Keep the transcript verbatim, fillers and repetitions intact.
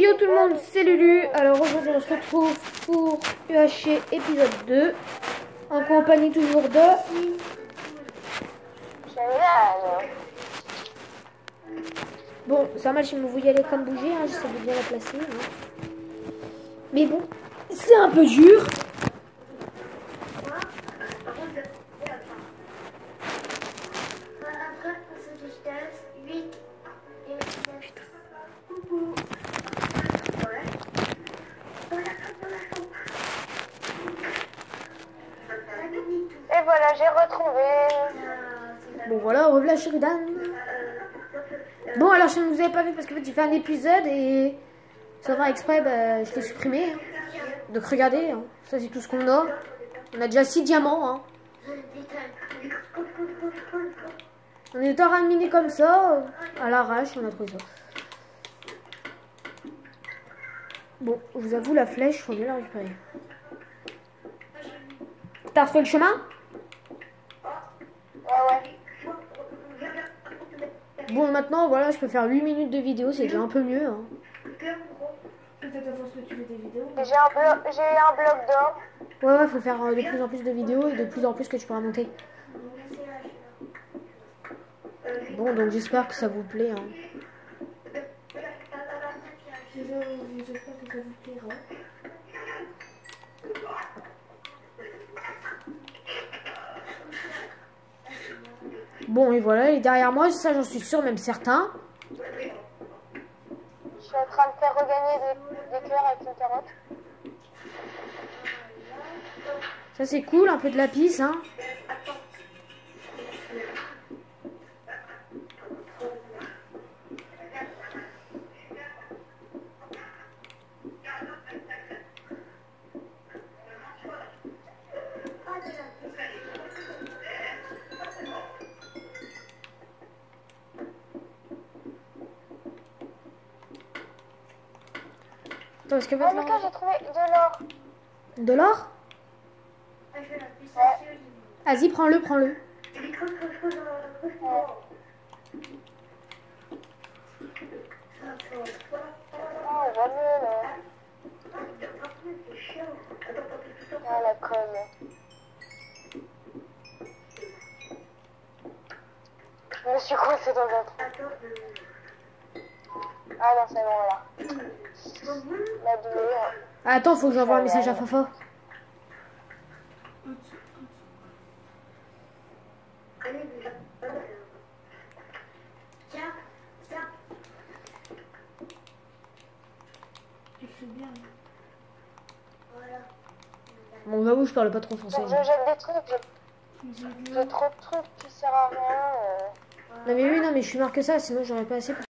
Yo tout le monde, c'est Lulu. Alors aujourd'hui on se retrouve pour U H C épisode deux. En compagnie toujours de... Bon, ça marche, il me vous y aller comme bouger, hein, j'essaie de bien la placer. Hein. Mais bon, c'est un peu dur. Et voilà, j'ai retrouvé. Bon voilà, revoilà Sheridan. Bon alors je ne vous avais pas vu parce que en fait, j'ai fait un épisode et sans faire exprès, bah, je l'ai supprimé. Hein. Donc regardez, hein. Ça c'est tout ce qu'on a. On a déjà six diamants. Hein. On est en train de miner comme ça, à l'arrache, on a trouvé ça. Bon, je vous avoue, la flèche, il faut mieux la récupérer. T'as retrouvé le chemin? Bon, maintenant, voilà, je peux faire huit minutes de vidéo, c'est déjà un peu mieux. Hein. J'ai un, blo j'ai un bloc d'or. Ouais, ouais, faut faire euh, de plus en plus de vidéos et de plus en plus que tu pourras monter. Bon, donc j'espère que ça vous plaît. Hein. J'espère que ça vous plaira. Bon, et voilà, il est derrière moi, ça j'en suis sûr, même certain. Je suis en train de faire regagner des, des cœurs avec une carotte. Ça c'est cool, un peu de lapis, hein. Parce que maintenant... Oh, j'ai trouvé de l'or. De l'or? Ouais. Vas-y, prends-le, prends-le. Ouais. Oh, on va mieux là. Ah, la conne. Je me suis coincée dans un trou. Ah non, c'est bon là. La douleur. Attends, faut que j'envoie un message à Fafa. Bon, j'avoue, je parle pas trop français. Donc, je jette des trucs, j'ai trop de trucs qui servent à rien. Euh... Non mais oui, non mais je suis marre que ça, sinon j'aurais pas assez pour...